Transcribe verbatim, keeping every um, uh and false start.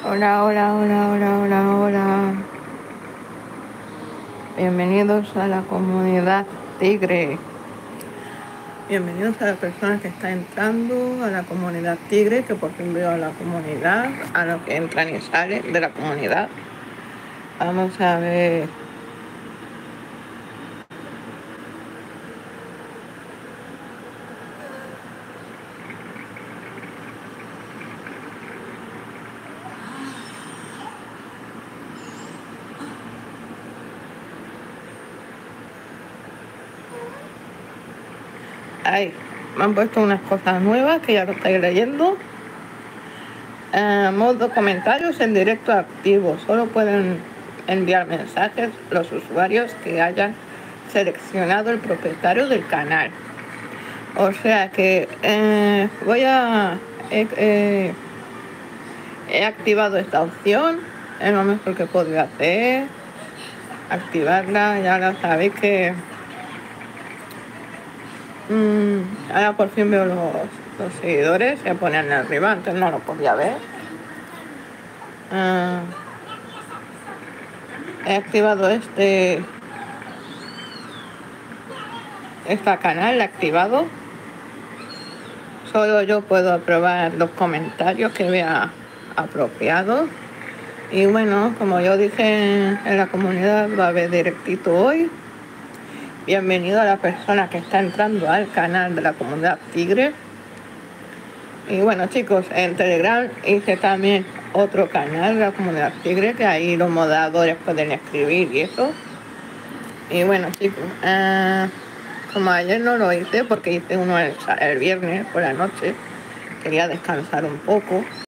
Hola, hola, hola, hola, hola, hola. Bienvenidos a la comunidad Tigre. Bienvenidos a la persona que está entrando a la comunidad Tigre, que por fin veo a la comunidad, a los que entran y salen de la comunidad. Vamos a ver. Ay, me han puesto unas cosas nuevas que ya lo estáis leyendo. Eh, modo comentarios en directo activo. Solo pueden enviar mensajes los usuarios que hayan seleccionado el propietario del canal. O sea que eh, voy a... eh, eh, he activado esta opción. Es lo mejor que puedo hacer. Activarla, ya la sabéis que... Mmm, ahora por fin veo los, los seguidores. Se ponen arriba, antes no lo podía ver. Uh, he activado este... Este canal, he activado. Solo yo puedo aprobar los comentarios que vea apropiados. Y bueno, como yo dije en la comunidad, va a haber directito hoy. Bienvenido a la persona que está entrando al canal de la comunidad Tigre. Y bueno, chicos, en Telegram hice también otro canal de la comunidad Tigre, que ahí los moderadores pueden escribir y eso. Y bueno, chicos, uh, como ayer no lo hice porque hice uno el, el viernes por la noche, quería descansar un poco.